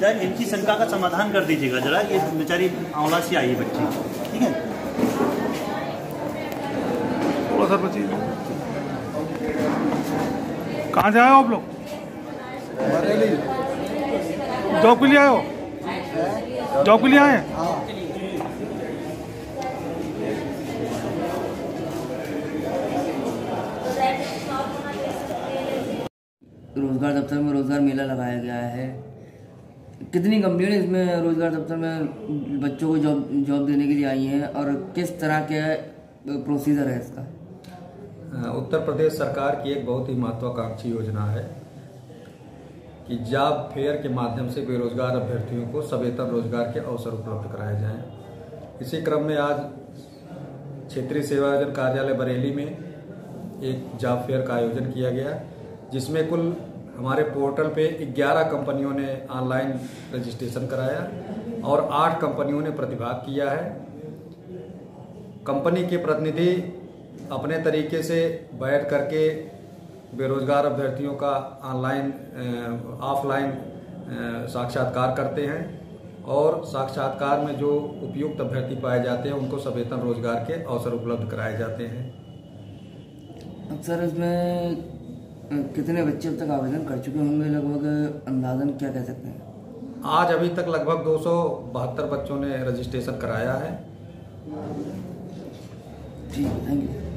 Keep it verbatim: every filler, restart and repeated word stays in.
जाए, इनकी शंका का समाधान कर दीजिएगा जरा। ये बेचारी आंवला से आई है बच्ची, ठीक है। सर बच्ची कहाँ से आए हो आप लोग? जॉब के लिए आए हो? जॉब के लिए आए हैं? रोजगार दफ्तर में रोजगार मेला लगाया गया है। कितनी कंपनियों ने इसमें रोजगार दफ्तर में बच्चों को जॉब जॉब देने के लिए आई हैं और किस तरह के प्रोसीजर है इसका? उत्तर प्रदेश सरकार की एक बहुत ही महत्वाकांक्षी योजना है कि जॉब फेयर के माध्यम से बेरोजगार अभ्यर्थियों को सवेतन रोजगार के अवसर उपलब्ध कराए जाएं। इसी क्रम में आज क्षेत्रीय सेवा आयोजन कार्यालय बरेली में एक जॉब फेयर का आयोजन किया गया, जिसमें कुल हमारे पोर्टल पे ग्यारह कंपनियों ने ऑनलाइन रजिस्ट्रेशन कराया और आठ कंपनियों ने प्रतिभाग किया है। कंपनी के प्रतिनिधि अपने तरीके से बैठ करके बेरोजगार अभ्यर्थियों का ऑनलाइन ऑफलाइन साक्षात्कार करते हैं और साक्षात्कार में जो उपयुक्त अभ्यर्थी पाए जाते हैं उनको सवेतन रोजगार के अवसर उपलब्ध कराए जाते हैं। सर, इसमें कितने बच्चे अब तक आवेदन कर चुके होंगे, लगभग अंदाजन क्या कह सकते हैं? आज अभी तक लगभग दो सौ बहत्तर बच्चों ने रजिस्ट्रेशन कराया है। जी, थैंक यू।